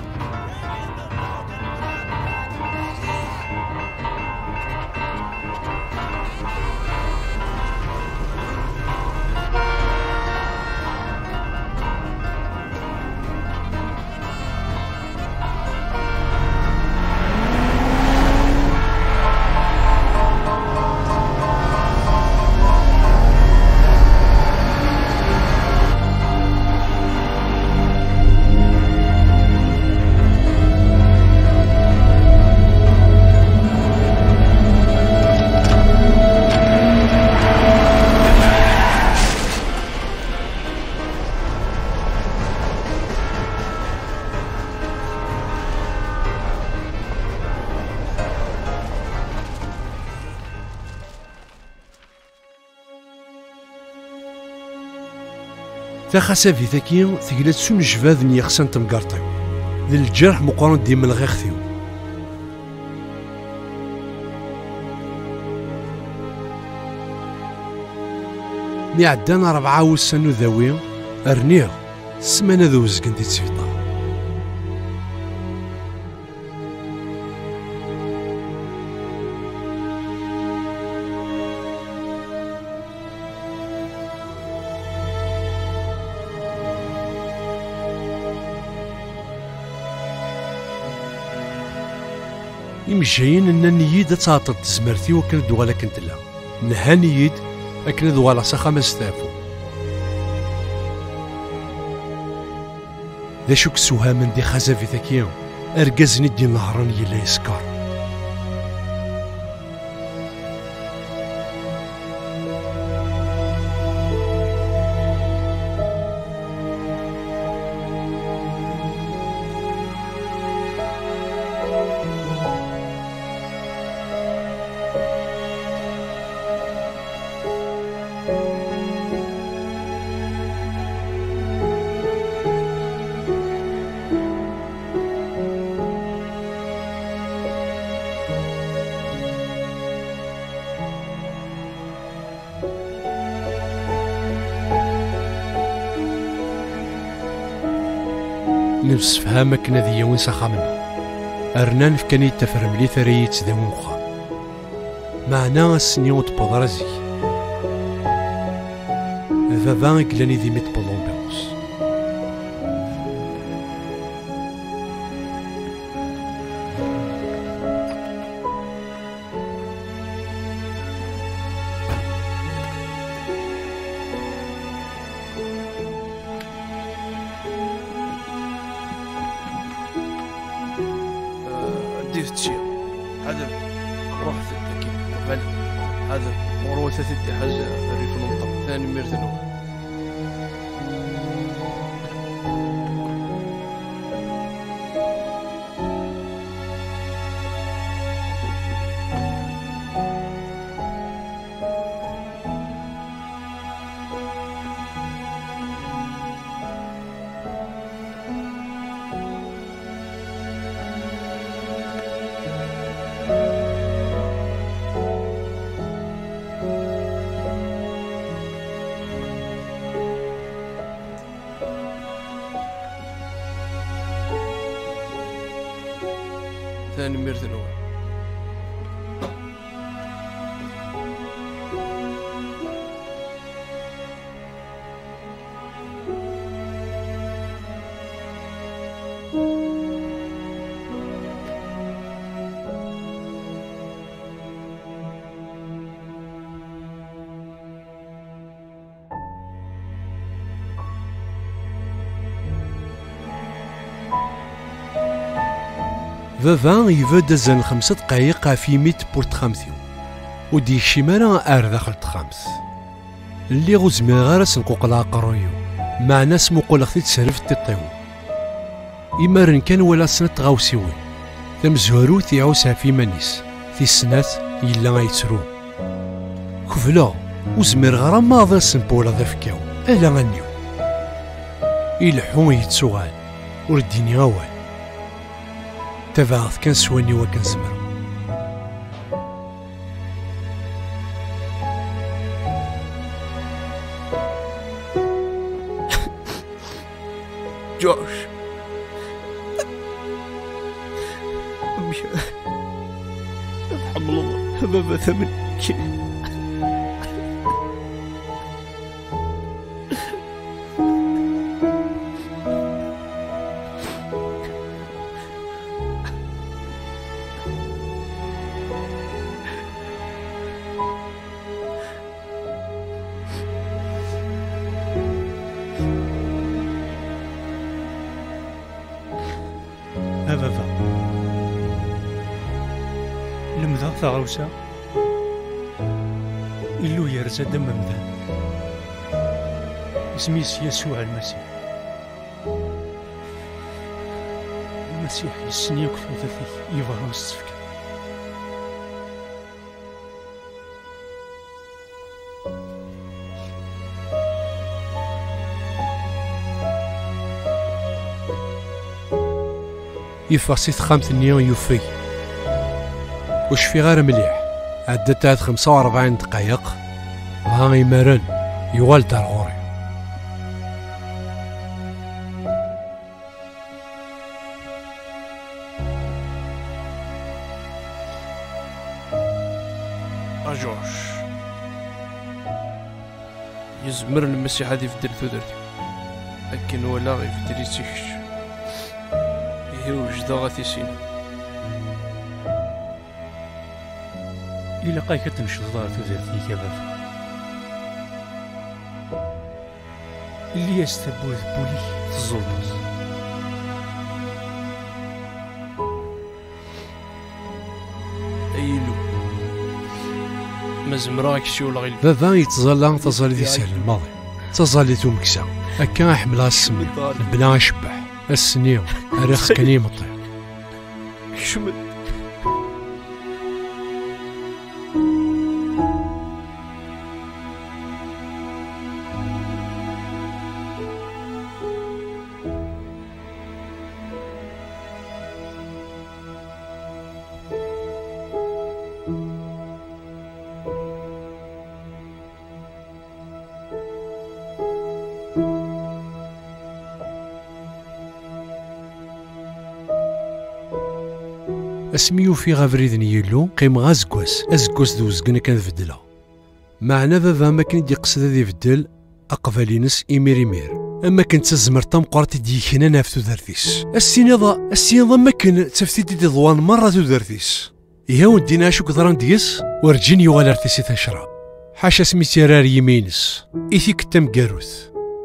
تاخاسا في ذاكي ثقلت سون جفاذ نيخسان تمقارطيو ذي الجرح مقارن ديما الغيختيو مي عدانا ربعة وسنو ذاوي ارنيغ سمانة ذو زكن دي تسفيطا إمجاين أن نيد تعطل تزمرتي وكان دوغالا كنت لا نها نيد أكن دوغالا ساخا ما ستافو ذا شوك سوها من دي خازا في ذاكيا أرقازني دي نهران يلا يسكر نمسفهام أكن ذي يوين سخامنا أرنان فكاني التفرم لي ثريت ذا مخا معنا السنين وتبضرزي بابا قلاني ذي ميت بولومبيروس. ديت شي هذا روح ثلاثة كي غالي هذا مروة ثلاثة حاجة الريف المنطقة ثاني ميرتنو ثاني ميرتنو بابا يفو دازن خمسة دقايق في ميت بورت خامثيو ودي الشمارة ار داخل تخامس اللي غزمي غير سنقوق العقرويو مع ناس مقولخ تسرف تطيو إمارن كان ولا سنة غاوسيوي تمزهرو تيعوسها في منيس في السنات يلا غيتسرو كفلا وزمير غرا ما ذا سنبولا ذا فكاو ألا غنيو يلحو يتسوغال ورديني غوال تبعث كان سواني وكان زمر جوش مش حمل الله بابا ثمن كي بابا لمذا ثغروسا إلو يرزا دم مذا اسميس يسوع المسيح المسيح يسني يكفو ذاتي يظهر السفك يفاسي خمس نيون يوفي وش في غير مليح عدت تاعت خمسة وأربعين دقايق ها يمرن يوال دار غوري أجوش يزمر المسيح هذه في الدرتو درتو لكن ولا غير في دريتيكش هي وجدة غاتي سينا إلا قايك تنشط دار تودرتي يا بابا اللي يستبوذ بولي تزولطس أيلو مزمراك شي ولا غير بابا يتظلى تظل ذي سهل الماضي تظل تو مكسا أكا حملها السمي البنا يشبح السنيو أريخ كني مطير شمت اسميو في غافريد يلو قيم غازكواس ازكواس دوزقنا كان فدلا معنا بابا ما كان يقصد ذي فدل اقفالينس ايمير ايمير اما كنت تزمر تم قرتي ديكنا نافتو دارتيس السينضا السينضا ما كان تفتيتي دي ضوان مره دارتيس يا ودينا شو كثران ديس ورجيني ولا ارتسي تشرب حاشا سمي سرار يمينس ايثيك تم كاروث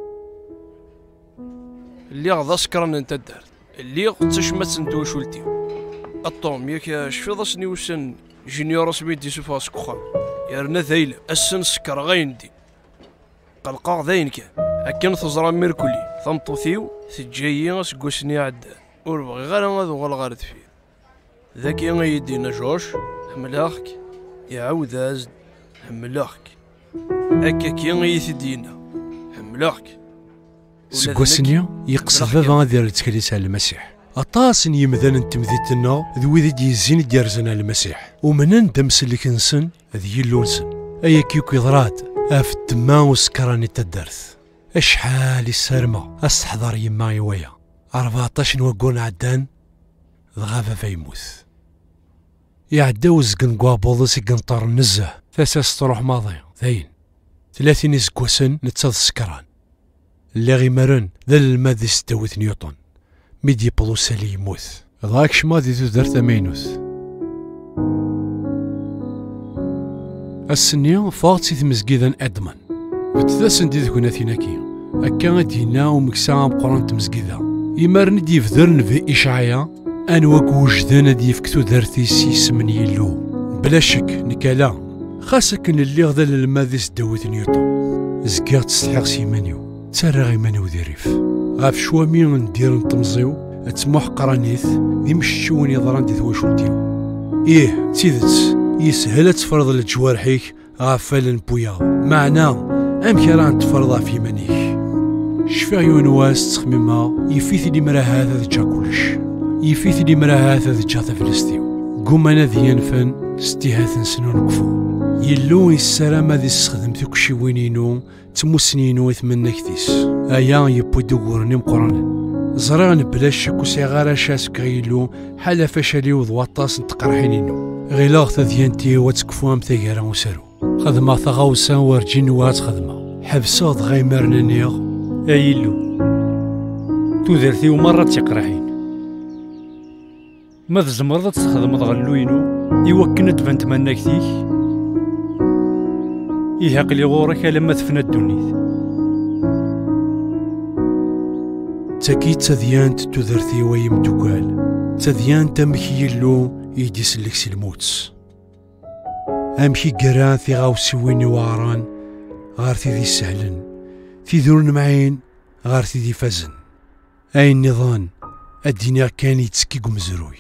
اللي غدا سكران انت دارت اللي تشمت سندوش ولتي الطوم ياك شفيض اسني وسن جونيور اسمي دي سوفا سكوخان يرنا ذيلا السن سكر غيندي قلقاق ذاين كان هكا تزرى ميركولي ثمطوثيو تجايي اسكوسني عدان ور بغي غير هذا غلغارت فيه ذاك يدينا جوش حملاخك يعاود ازد حملاخك هكا كي يثدينا حملاخك سكوسنيا يقصد بابا ديال التكليس على المسيح اطاس يمذان التمذيتنا ذوي ذي يزين ديارزنا على المسيح ومنن دمس اللي كنسن هذه اللونسن ايا كيوكي ضرات اف الدما وسكراني تدرث اشحال السرمه استحضر يما يويا أربعطاش نوقون عدان ضغافه فيموت يعدا وزقن قوابوضس يقنطر نزه ثاساس تروح ماضي ذاين ثلاثين يسكوسن نتصاد السكران اللي غي مرن ذا المادي ستوث نيوتن ميدي بلوسالي يموت ضاك شمادي تدر ثمينوث السنية فاغتي تمزقيدا ادمان بتثاسن دي ذكونا ثيناكي اكا دينا ومكسام قران تمزقيدا يمرن دي فذرن في اشعايا انواك وجدان دي فكتو دارتي سيسمن يلو بلا شك نكالا خاصك اللي غدا المادي ستوث نيوتن زكيغ تستحق سيمانيو تسرى غيمانيو ذي ريف غاف شوامي ندير نطمزيو اتموح قرانيث ذي مششون يضران دي ثواشولتيو ايه تيدت يسهل تفرض لجوارحيك غافل بويا معنا امك راه تفرضها في منيك شفا يونواس تخميمها يفيث لي مرا هذا ذا كلش يفيث لي مرا هذا ذا فلسطيو قومنا ذي ينفن ستيهات نسنون كفو يلو السلام ذي استخدم تكشي وينينو تموسنينو يتمنى كثيس ايا يبو دوغورني مقرانا زران بلاش كوسي غارا شاسك غيلو حالا فشالي وضواطاس نتقرحينينو غيلاغ تذيانتي وتكفوام تاقارا وسارو خدمة ثغاوسا ورجين وات خدمة حبساض غيمرنا نيغ ايلو تودرتي ومرة تقرحين ما تزمرض تخدم غلوينو يوكنا تبان تمنى كثيك يهاق لي غورك لما تفنى الدنيا تاكيد تذيانت تذرثي ويمدوكال تذيان تمكي يلو يديس لك الموت امشي قران في غاوسي ويني وعران غارتي ذي سهلن في ذورن معين غارتي ذي فزن اي النظام الدنيا كان يتسكي مزروي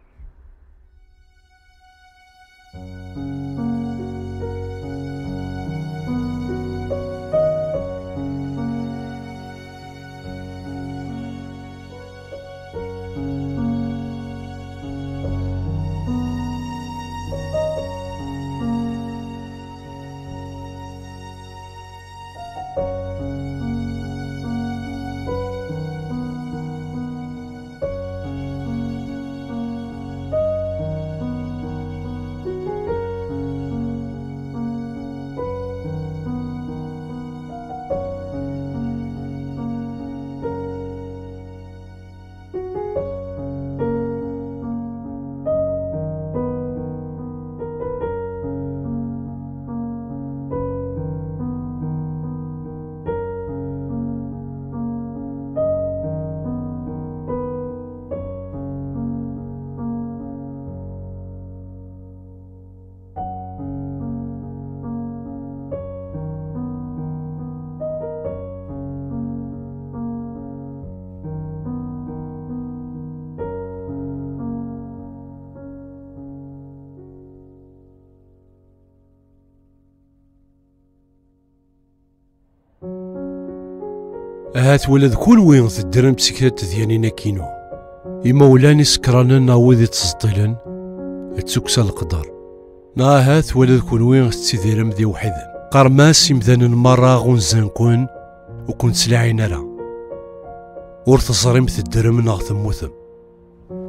هات ولد كل وين تدرن بسكرات ديالنا كينو إما ولاني سكرانا ناوذي تسطيلن تسكسا القدر نا هات ولد كل وين تسيديرم ذي وحدا قرماس يمذان المرة غنزنكون وكنت سلاعين راه ور تصريم تدرم ناغ ثموثم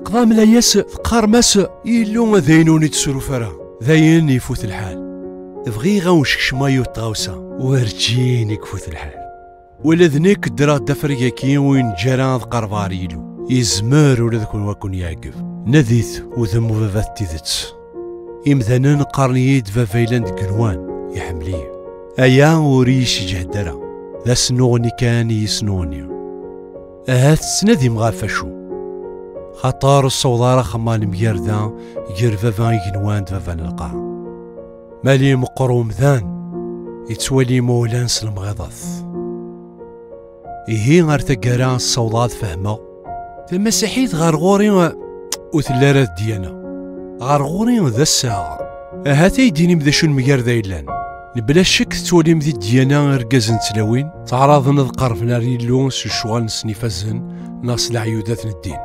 قضى ملاياس تقار ماس يلو ذاينوني تسروفرا ذاين يفوت الحال بغي غاونشكش مايو الطاوسة ورجيني يفوت الحال ولا ذنيك درا دفريا كي وين جران قربار يلو يزمر ولا ذكون واكون يعقف نذيث وذم بابات تيذت إمذانا قارنيد فافيلاند قنوان يحمليه أيا وريش جهدرا ذا سنوني كان يسنوني أهات سندي مغافشو خطار الصوضارة خمان ميردا يجر فافان يقنوان فافان القاع مالي مقروم ذان يتولي مولان سلمغضاث إيهي غار تقرا الصوضات فهمه تمسيحيت غار غوري وثلارات ديانا غار غوري ذا الساعة هاتي يديني مذا شو المقار ذا إلان بلا شك تولي مذي ديانا رقازن تلاوين تعرض نذقر في ناري اللون سوشوال نسنفزن ناس العيودات الدين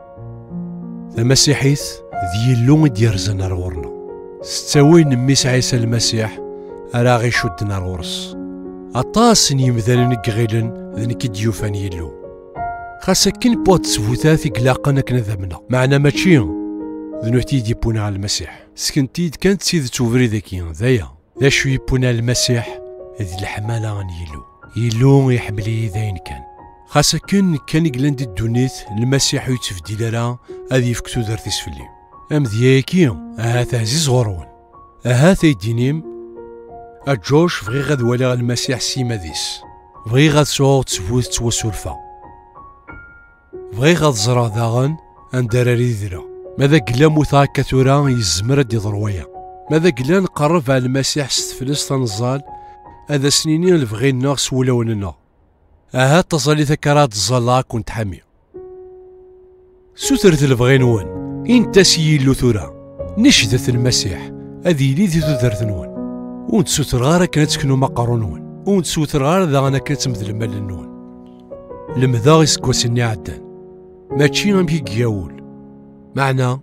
المسيحيت ذي اللون ديرزن رورنا ستاوين نميس عيسى المسيح أراغي شدنا رورس أطاس يمذلن قغيلن ذنك ديوفان يلو خاصة كين بوت سفوتاثي قلاقنا كنذبنا معنا ماشي ذنوتي ديبونا على المسيح سكنتيد كانت سيد توفري ذاكي ذايا ذا شو يبونا المسيح ذي الحمالة غن يلو يلو يحملي ذاين كان خاصة كن كان يقلند الدونيت المسيح يتفدي لرا هذي يفكتو درتي سفلي أم ذياكي أهات عزيز غرون أهات يدينيم أجوش فغي غاد ولا المسيح سيما ديس فغي غاد صوغ تسفوت توسولفا فغي غاد زرا داغن أن دراري ذرا ماذا قلا موثا كثورا يزمر دي ضرويا ماذا قلا نقرب على المسيح ستفلس تنزال هذا سنينين الفغي الناس ولوننا أهات تصالي ذكرات الزلا كنت حامي سوثرت الفغي نون إنت سيلو ثورا نشدت المسيح هذي لي ذي تثرث نون ونت سوتر غارة كانت كنو مقارون نون ونت سوتر غارة ذا أنا كانت مثل المال النون المذا يسكوسني عدان ماشي غنبكي كياول معنا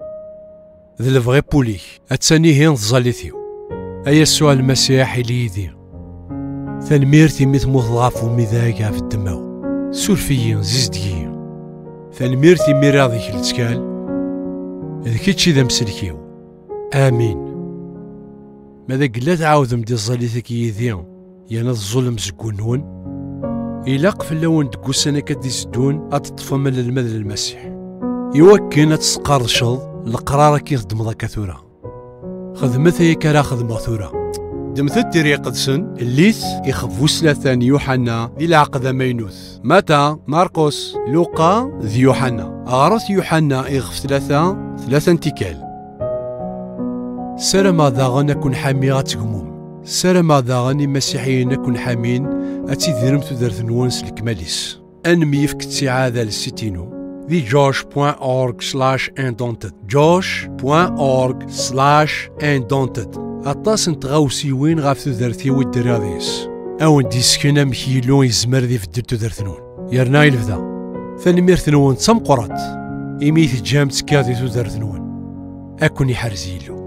ذا الفغي بوليك أتساني هين ظاليثيو أيا السؤال المسيح اللي يدي ثنميرتي ميت مضاف ومذاكا في الدماغ سورفيين زيزديين ثنميرتي ميراضي كالتكال ذكيتشي ذا مسلكيو آمين ماذا قلا تعاود مدي الظاليثك يذيان يانا الظلم زكونون إلا قفلون دكو سنة كدي سدون أتطفى من المذل المسيح يوكن أتسقارشض القرار كي خدمضا كثورة خدمت هي كرا خدمة ثورة دمت الدري قدسن الليث يخفو سلاثان يوحنا ذي العقد مينوث متى ماركوس لوقا ذي يوحنا أغرث يوحنا يغف ثلاثة ثلاثة انتكال سرما ذاغن أكون حامي غاتقموم سرما ذاغن مسيحيين أكون حامين أتي ذرم تدرث نونس الكماليس أنمي يفك السعادة للستينو ذي جوش بوان أورغ سلاش اندونتد جوش بوان أورغ سلاش اندونتد أطاس نتغاوسي وين غاف تدرثي والدراديس أو ندي سكنا مكيلون يزمر ذي في الدر تدرثنون يرنا يلفذا ثنميرثنون تمقرات إميث جامت كاذي تدرثنون أكون يحرزيلو